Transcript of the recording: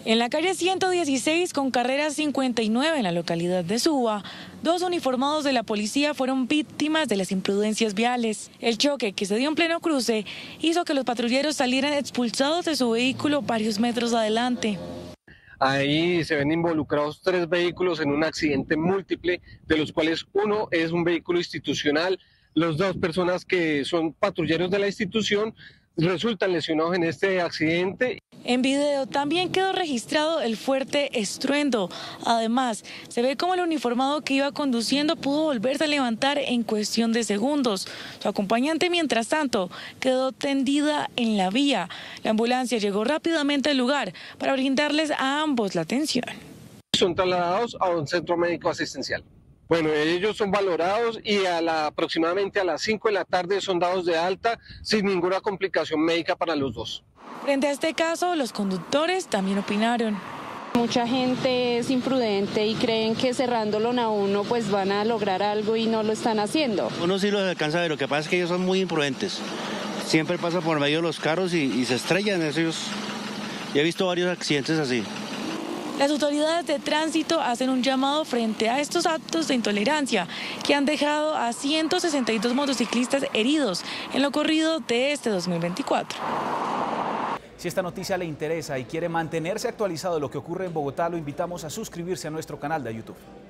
En la calle 116 con carrera 59 en la localidad de Suba, dos uniformados de la policía fueron víctimas de las imprudencias viales. El choque, que se dio en pleno cruce, hizo que los patrulleros salieran expulsados de su vehículo varios metros adelante. Ahí se ven involucrados 3 vehículos en un accidente múltiple, de los cuales uno es un vehículo institucional. Las 2 personas que son patrulleros de la institución resultan lesionados en este accidente. En video también quedó registrado el fuerte estruendo. Además, se ve cómo el uniformado que iba conduciendo pudo volverse a levantar en cuestión de segundos. Su acompañante, mientras tanto, quedó tendida en la vía. La ambulancia llegó rápidamente al lugar para brindarles a ambos la atención. Son trasladados a un centro médico asistencial. Bueno, ellos son valorados y aproximadamente a las 5 de la tarde son dados de alta sin ninguna complicación médica para los 2. Frente a este caso, los conductores también opinaron. Mucha gente es imprudente y creen que cerrándolo a uno pues van a lograr algo y no lo están haciendo. Uno sí los alcanza a ver, lo que pasa es que ellos son muy imprudentes. Siempre pasan por medio de los carros y se estrellan ellos. Y he visto varios accidentes así. Las autoridades de tránsito hacen un llamado frente a estos actos de intolerancia que han dejado a 162 motociclistas heridos en lo corrido de este 2024. Si esta noticia le interesa y quiere mantenerse actualizado de lo que ocurre en Bogotá, lo invitamos a suscribirse a nuestro canal de YouTube.